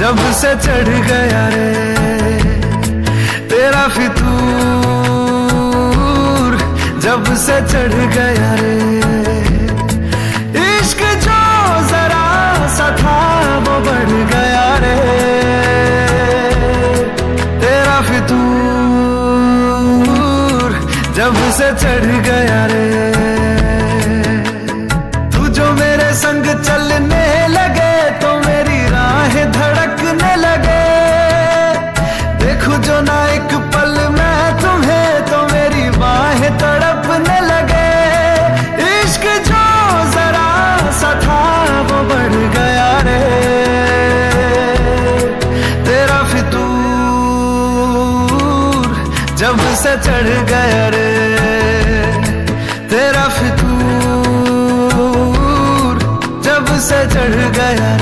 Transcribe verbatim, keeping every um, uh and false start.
जब से चढ़ गया रे तेरा फितूर, जब से चढ़ गया रे इश्क जो जरा सा था वो बढ़ गया रे तेरा फितूर, जब से चढ़ गया रे। तू जो मेरे संग चलने लगे तो मेरी राहें धड़कने लगे, देखूं जो ना एक पल मैं तुम्हें तो मेरी बाहें तड़पने लगे। इश्क जो जरा सा था वो बढ़ गया रे तेरा फितूर, जब से चढ़ गया रे तेरा फितूर, जब से चढ़ गया।